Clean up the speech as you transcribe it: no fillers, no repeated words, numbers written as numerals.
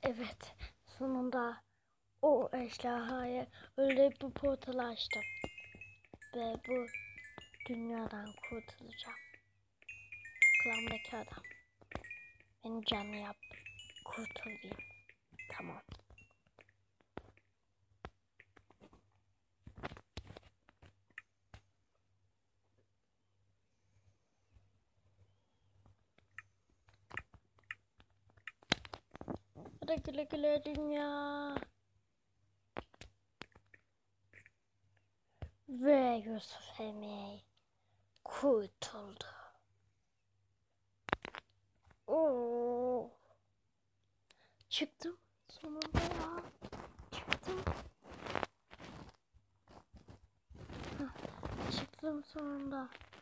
Evet, sonunda o ejderhayı öldürüp bu portalı açtım. Ve bu dünyadan kurtulacağım. Klanımdaki adam. Beni canlı yap. Kurtulayım. Tamam. Hadi güle güle dünya. Ve Yusuf Emre kurtuldu. Oo. Çıktım sonunda ya. Çıktım. Çıktım sonunda.